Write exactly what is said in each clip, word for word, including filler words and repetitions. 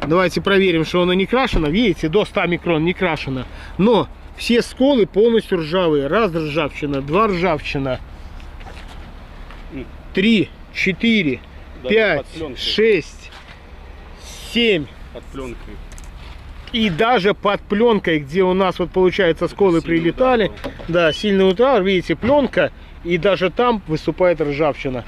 Давайте проверим, что оно не крашено. Видите, до ста микрон не крашено. Но все сколы полностью ржавые. Раз ржавчина, два ржавчина, три, четыре, пять, шесть, семь. Под пленкой. И даже под пленкой, где у нас вот получается сколы сильный прилетали. Удар, да, сильный удар. Видите, пленка. И даже там выступает ржавчина.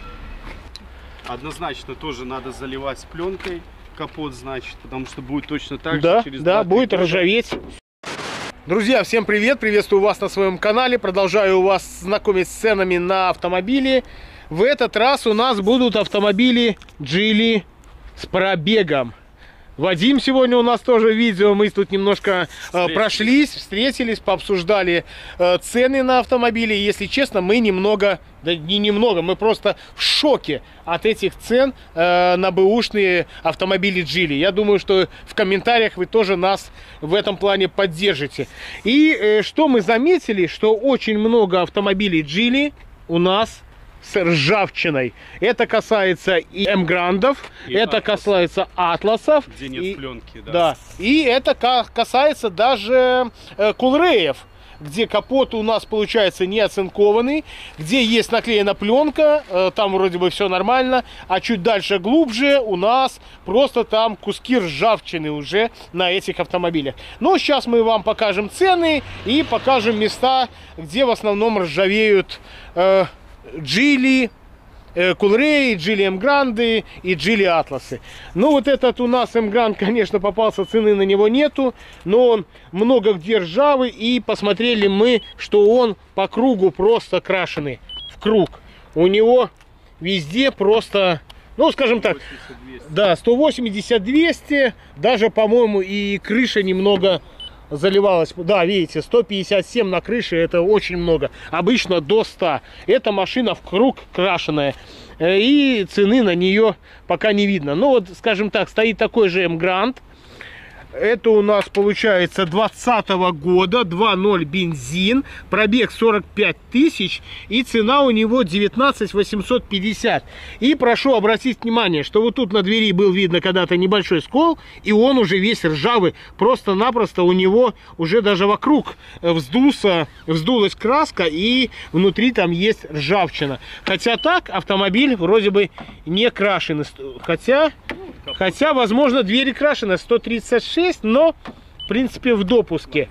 Однозначно тоже надо заливать пленкой капот, значит, потому что будет точно так да, же через да, будет года ржаветь. Друзья, всем привет! Приветствую вас на своем канале. Продолжаю вас знакомить с ценами на автомобили. В этот раз у нас будут автомобили Geely с пробегом. Вадим сегодня у нас тоже видео. Мы тут немножко э, прошлись, встретились, пообсуждали э, цены на автомобили. Если честно, мы немного, да не немного, мы просто в шоке от этих цен э, на бэушные автомобили Geely. Я думаю, что в комментариях вы тоже нас в этом плане поддержите. И э, что мы заметили, что очень много автомобилей Geely у нас с ржавчиной. Это касается и М-грандов, это Атлас. Касается атласов. Где нет и, пленки, да. да. И это касается даже э, кулреев, где капот у нас получается не оцинкованный, где есть наклеена пленка, э, там вроде бы все нормально, а чуть дальше глубже у нас просто там куски ржавчины уже на этих автомобилях. Но сейчас мы вам покажем цены и покажем места, где в основном ржавеют э, Geely, Coolray, Geely М-гранды и Geely Атласы. Ну вот этот у нас М-гранд, конечно, попался, цены на него нету, но он много где ржавый, и посмотрели мы, что он по кругу просто крашеный в круг. У него везде просто, ну скажем так, да, сто восемьдесят — двести, даже, по-моему, и крыша немного заливалась. Да, видите, сто пятьдесят семь на крыше, это очень много. Обычно до ста. Эта машина в круг крашеная, и цены на нее пока не видно. Ну вот, скажем так, стоит такой же М-гранд. Это у нас получается двадцатого года, два ноль бензин, пробег сорок пять тысяч, и цена у него девятнадцать восемьсот пятьдесят. И прошу обратить внимание, что вот тут на двери был видно когда-то небольшой скол, и он уже весь ржавый. Просто-напросто у него уже даже вокруг вздулся, вздулась краска, и внутри там есть ржавчина. Хотя так автомобиль вроде бы не крашеный. Хотя... Хотя, возможно, двери крашены сто тридцать шесть, но, в принципе, в допуске.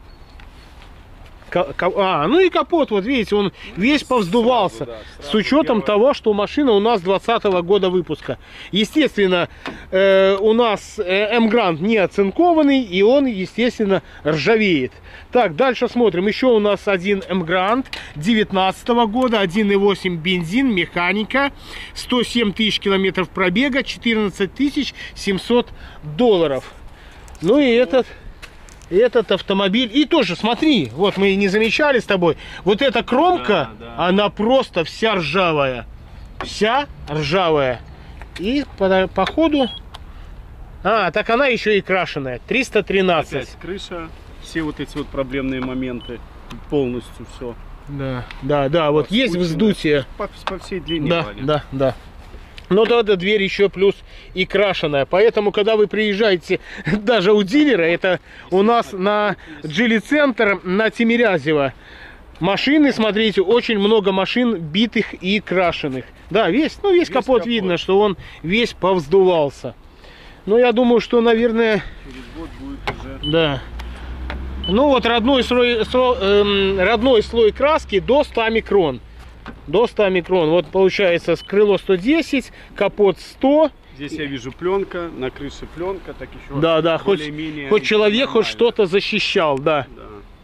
А, ну и капот, вот видите, он весь повздувался. Сразу, да, сразу с учетом делаю. того, что машина у нас двадцатого года выпуска. Естественно, э, у нас М-гранд не оцинкованный, и он, естественно, ржавеет. Так, дальше смотрим. Еще у нас один М-гранд девятнадцатого года, один и восемь бензин, механика, сто семь тысяч километров пробега, четырнадцать тысяч семьсот долларов. Ну и этот... Этот автомобиль, и тоже смотри, вот мы и не замечали с тобой, вот эта кромка, да, да. Она просто вся ржавая, вся ржавая. И по, по ходу, а, так она еще и крашеная, триста тринадцать. Опять крыша, все вот эти вот проблемные моменты, полностью все. Да, да, да, вот есть вздутие. По, по всей длине. Да, Ваня. да, да. Но да, да, дверь еще плюс и крашеная. Поэтому, когда вы приезжаете даже у дилера, это у нас на Geely Центр на Тимирязево, машины, смотрите, очень много машин битых и крашеных. Да, весь, ну, весь, весь капот, капот видно, что он весь повздувался. Но я думаю, что, наверное... Через год будет уже... Да. Ну вот родной слой, слой, эм, родной слой краски до ста микрон. До ста микрон. Вот получается крыло сто десять, капот сто. Здесь я вижу пленка, на крыше пленка, так еще. Да, да, хоть, хоть человек хоть что-то защищал, да. да.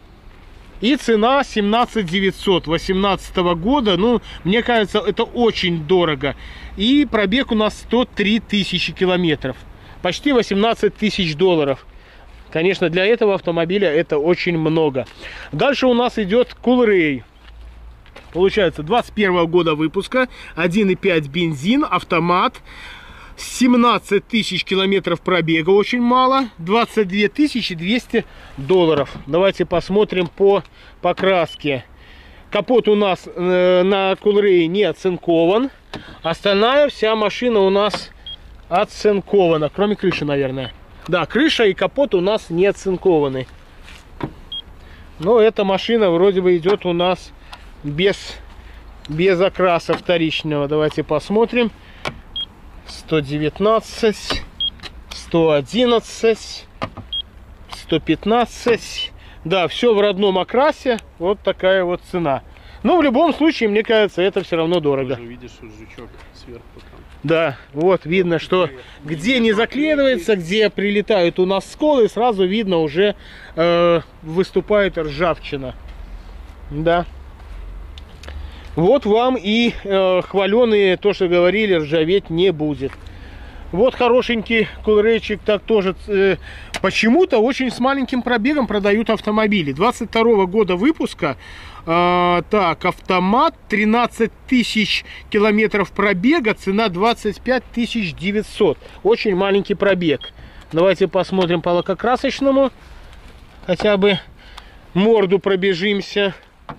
И цена семнадцать девятьсот восемнадцатого года. Ну, мне кажется, это очень дорого. И пробег у нас сто три тысячи километров. Почти восемнадцать тысяч долларов. Конечно, для этого автомобиля это очень много. Дальше у нас идет Coolray. Получается, двадцать первого года выпуска, один и пять бензин, автомат, семнадцать тысяч километров пробега, очень мало, двадцать две тысячи двести долларов. Давайте посмотрим по покраске. Капот у нас э, на Coolray не оцинкован, остальная вся машина у нас оцинкована, кроме крыши, наверное. Да, крыша и капот у нас не оцинкованы. Но эта машина вроде бы идет у нас без, без окраса вторичного. Давайте посмотрим. сто девятнадцать, сто одиннадцать, сто пятнадцать. Да, все в родном окрасе. Вот такая вот цена. Но в любом случае, мне кажется, это все равно дорого. Уже видишь, вот жучок сверху там. Да, вот видно, что где не заклеивается, где прилетают у нас сколы, сразу видно уже э, выступает ржавчина. Да. Вот вам и э, хваленые, то, что говорили, ржаветь не будет. Вот хорошенький кулрейчик, так тоже э, почему-то очень с маленьким пробегом продают автомобили. двадцать второго года выпуска. Э, так, автомат, тринадцать тысяч километров пробега, цена двадцать пять тысяч девятьсот. Очень маленький пробег. Давайте посмотрим по лакокрасочному. Хотя бы морду пробежимся.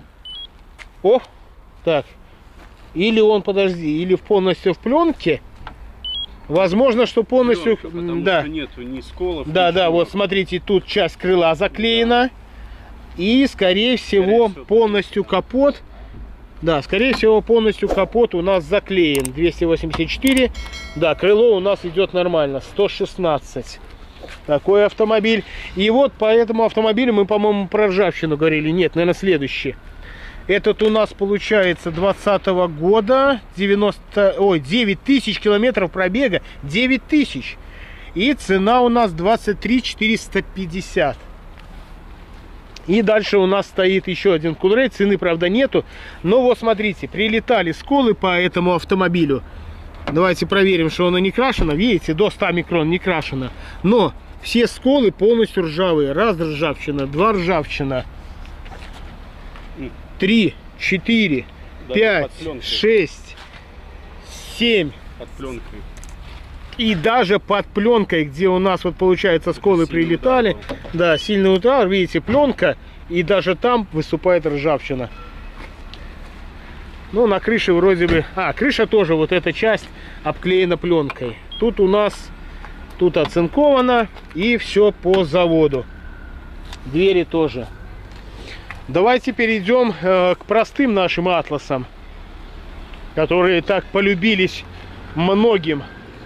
О, так. Или он, подожди, или полностью в пленке. Возможно, что полностью, Пленка, потому да, что нету ни сколов, да, ничего. да, вот смотрите, тут часть крыла заклеена, и, скорее всего, всего, полностью капот, да, скорее всего, полностью капот у нас заклеен. двести восемьдесят четыре, да, крыло у нас идет нормально, сто шестнадцать. Такой автомобиль. И вот по этому автомобилю мы, по-моему, про ржавчину говорили. Нет, наверное, следующий. Этот у нас получается двадцатого года, девяносто, ой, девять тысяч километров пробега, девять тысяч. И цена у нас двадцать три тысячи четыреста пятьдесят. И дальше у нас стоит еще один кулрей, цены, правда, нету. Но вот смотрите, прилетали сколы по этому автомобилю. Давайте проверим, что оно не крашено. Видите, до ста микрон не крашено. Но все сколы полностью ржавые. Раз ржавчина, два ржавчина. Три, четыре, пять, шесть, семь. Под пленкой. И даже под пленкой, где у нас вот получается сколы прилетали. Удар, да, сильный удар, видите, пленка. И даже там выступает ржавчина. Ну, на крыше вроде бы... А, крыша тоже, вот эта часть обклеена пленкой. Тут у нас... Тут оцинковано. И все по заводу. Двери тоже. Давайте перейдем э, к простым нашим атласам, которые так полюбились многим.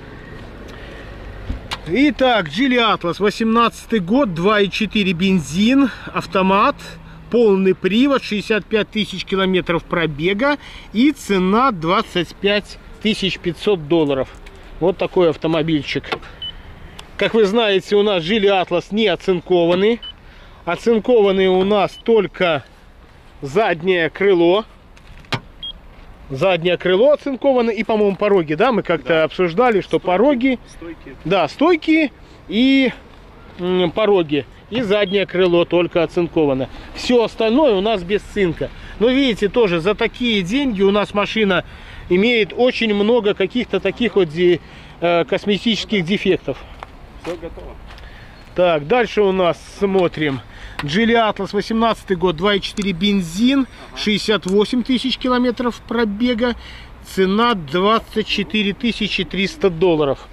Итак, Geely Atlas, восемнадцатый год, два и четыре бензин, автомат, полный привод, шестьдесят пять тысяч километров пробега и цена двадцать пять тысяч пятьсот долларов. Вот такой автомобильчик. Как вы знаете, у нас Geely Atlas не оцинкованный. Оцинкованы у нас только заднее крыло. Заднее крыло оцинковано и, по-моему, пороги, да? Мы как-то да. обсуждали, что стойки, пороги... Стойки. Да, стойки и м, пороги. И заднее крыло только оцинковано. Все остальное у нас без цинка. Но видите, тоже за такие деньги у нас машина имеет очень много каких-то таких вот де, э, косметических дефектов. Все готово. Так, дальше у нас смотрим. Geely Atlas, восемнадцатый год, два и четыре бензин, шестьдесят восемь тысяч километров пробега, цена двадцать четыре тысячи триста долларов.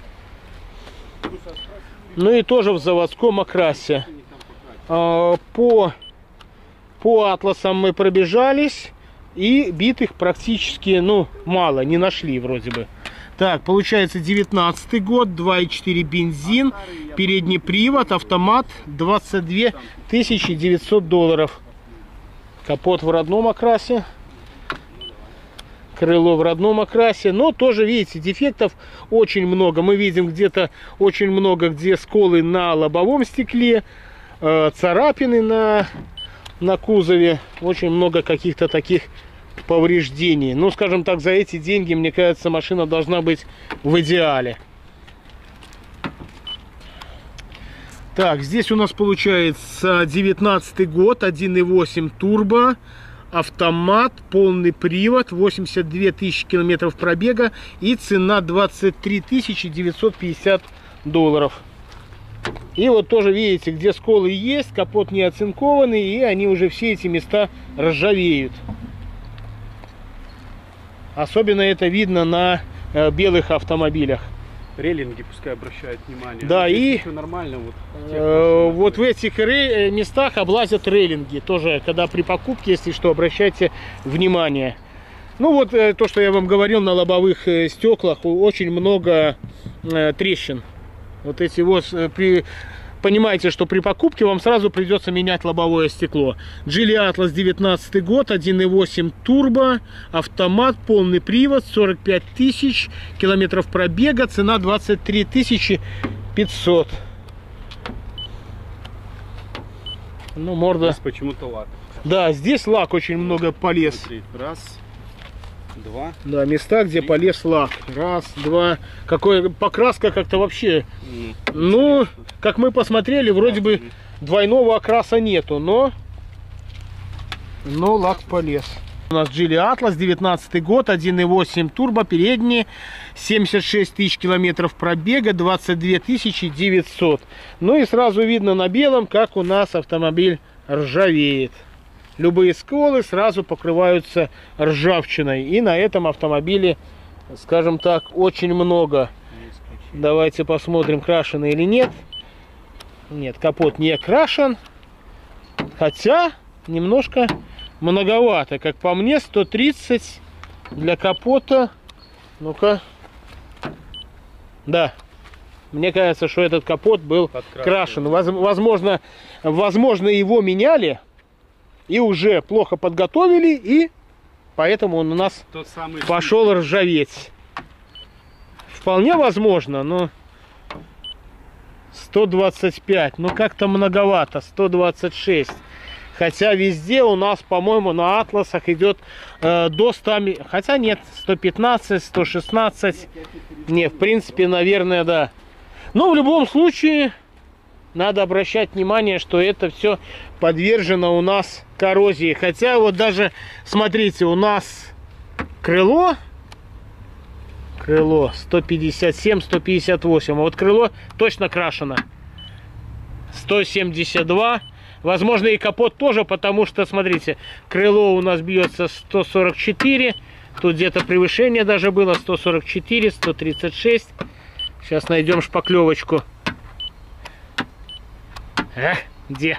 Ну и тоже в заводском окрасе. По, по атласам мы пробежались, и битых практически, ну, мало, не нашли вроде бы. Так, получается девятнадцатый год, два и четыре бензин, передний привод, автомат, двадцать две тысячи девятьсот долларов. Капот в родном окрасе. Крыло в родном окрасе. Но тоже, видите, дефектов очень много. Мы видим где-то очень много, где сколы на лобовом стекле, э, царапины на, на кузове. Очень много каких-то таких повреждений. Ну, скажем так, за эти деньги, мне кажется, машина должна быть в идеале. Так, здесь у нас получается девятнадцатый год, один и восемь турбо, автомат, полный привод, восемьдесят две тысячи километров пробега и цена двадцать три тысячи девятьсот пятьдесят долларов. И вот тоже видите, где сколы есть, капот не оцинкованный, и они уже все эти места ржавеют. Особенно это видно на э, белых автомобилях. Рейлинги пускай обращают внимание. Да, вот и все нормально. Вот, э, вот в этих ре местах облазят рейлинги. Тоже, когда при покупке, если что, обращайте внимание. Ну вот э, то, что я вам говорил, на лобовых э, стеклах очень много э, трещин. Вот эти вот э, при... Понимаете, что при покупке вам сразу придется менять лобовое стекло. Geely Atlas девятнадцатый год, один и восемь турбо, автомат, полный привод, сорок пять тысяч километров пробега, цена двадцать три тысячи пятьсот. Ну, морда. Здесь почему-то лак. Да, здесь лак очень много полез. Смотри, раз, два. Да, места, где три. полез лак. Раз, два. Какой покраска как-то вообще. Ну, Ну, как мы посмотрели, вроде бы двойного окраса нету, но, но лак полез. У нас Geely Atlas, девятнадцатый год, один и восемь турбо, передние, семьдесят шесть тысяч километров пробега, двадцать две тысячи девятьсот. Ну и сразу видно на белом, как у нас автомобиль ржавеет. Любые сколы сразу покрываются ржавчиной. И на этом автомобиле, скажем так, очень много. Давайте посмотрим, крашеный или нет. Нет, капот не крашен. Хотя немножко многовато. Как по мне, сто тридцать для капота. Ну-ка. Да. Мне кажется, что этот капот был крашен. Возможно, возможно, его меняли. И уже плохо подготовили. И поэтому он у нас Тот самый пошел ржаветь. Вполне возможно, но сто двадцать пять, ну как-то многовато, сто двадцать шесть. Хотя везде у нас, по-моему, на атласах идет э, до ста, хотя нет, сто пятнадцать, сто шестнадцать. Не, в принципе, наверное, да. Но в любом случае надо обращать внимание, что это все подвержено у нас коррозии. Хотя вот даже, смотрите, у нас крыло... Крыло сто пятьдесят семь, сто пятьдесят восемь. А вот крыло точно крашено. сто семьдесят два. Возможно, и капот тоже, потому что, смотрите, крыло у нас бьется сто сорок четыре. Тут где-то превышение даже было. сто сорок четыре, сто тридцать шесть. Сейчас найдем шпаклевочку. А, где?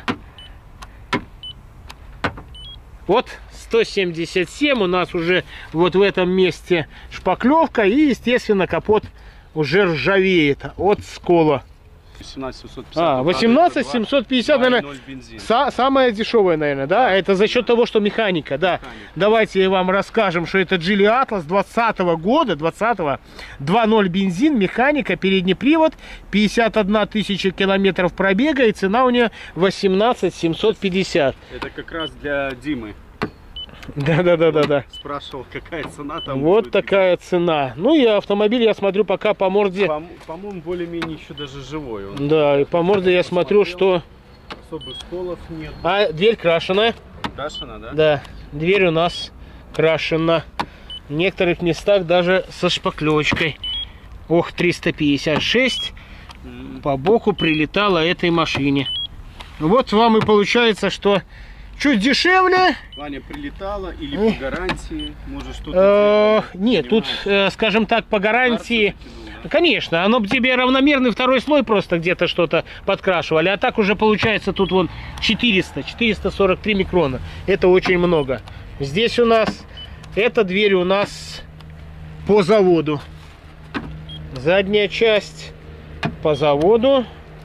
Вот сто семьдесят семь, у нас уже вот в этом месте шпаклевка, и, естественно, капот уже ржавеет от скола. восемнадцать семьсот пятьдесят. А, восемнадцать семьсот пятьдесят, наверное, са самая дешевая, наверное, да? Это за счет того, что механика, да. Механика. Давайте вам расскажем, что это Geely Atlas двадцатого года, двадцатого, два ноль бензин, механика, передний привод, пятьдесят одна тысяча километров пробега, и цена у нее восемнадцать семьсот пятьдесят. Это как раз для Димы. Да-да-да-да-да. Спрашивал, какая цена там. Вот будет. такая цена. Ну и автомобиль, я смотрю, пока по морде... По-моему, более-менее еще даже живой он. Да, и по морде я смотрю, что... Особо сколов нет. А, дверь крашеная. Крашена, да? Да, дверь у нас крашена. В некоторых местах даже со шпаклевочкой. Ох, триста пятьдесят шесть Mm. по боку прилетала этой машине. Вот вам и получается, что чуть дешевле. Ваня прилетала или по гарантии? Может Э, что-то... Нет, тут, э, скажем так, по гарантии... Конечно, оно бы тебе равномерный второй слой просто где-то что-то подкрашивали. А так уже получается тут вон четыреста, четыреста сорок три микрона. Это очень много. Здесь у нас, эта дверь у нас по заводу. Задняя часть по заводу.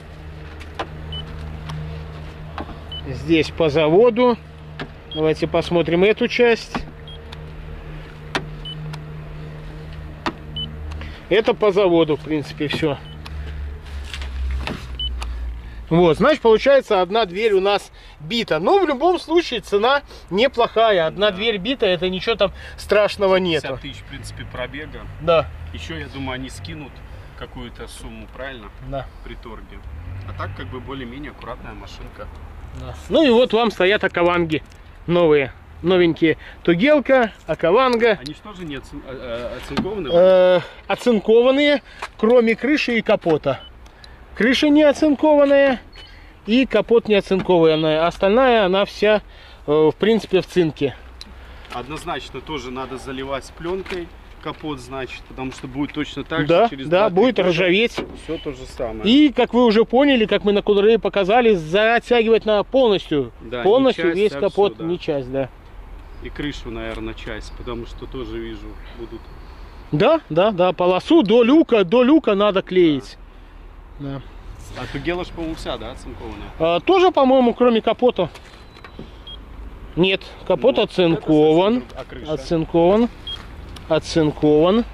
Здесь по заводу. Давайте посмотрим эту часть. Это по заводу, в принципе, все. Вот, значит, получается, одна дверь у нас бита. Но в любом случае цена неплохая. Одна да. дверь бита, это ничего там страшного нету. пятьдесят тысяч, в принципе, пробега. Да. Еще, я думаю, они скинут какую-то сумму, правильно? Да. При торге. А так, как бы, более-менее аккуратная машинка. Да. Ну и вот вам стоят акаванги новые. Новенькие. Тугелка, акаванга. Они что же не оцин... оцинкованы? Э, оцинкованные, кроме крыши и капота. Крыша не оцинкованная и капот не оцинкованная. Остальная она вся, э, в принципе, в цинке. Однозначно тоже надо заливать пленкой капот, значит, потому что будет точно так Да, же через да, два-три будет года ржаветь. Все то же самое. И, как вы уже поняли, как мы на Coolray показали, затягивать на полностью. Да, полностью не часть, весь а капот, всё, да. не часть, да. И крышу, наверное, часть, потому что тоже вижу, будут. Да, да, да, полосу до люка, до люка надо клеить. Да. А Тугела ж, по-моему, вся, да, оцинкованная? А, тоже, по-моему, кроме капота. Нет, капот Ну, оцинкован. это совсем друг- а крыша? Оцинкован. Оцинкован.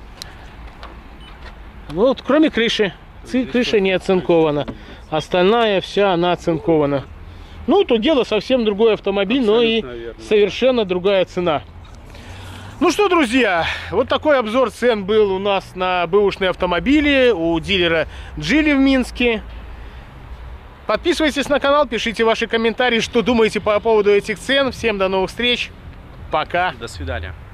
Ну, вот, кроме крыши. Ци- Здесь Крыша только не оцинкована. крыша. Остальная вся она оцинкована. Ну, то дело совсем другой автомобиль, но и Абсолютно верно. совершенно другая цена. Ну что, друзья, вот такой обзор цен был у нас на бэушные автомобили у дилера Geely в Минске. Подписывайтесь на канал, пишите ваши комментарии, что думаете по поводу этих цен. Всем до новых встреч. Пока. До свидания.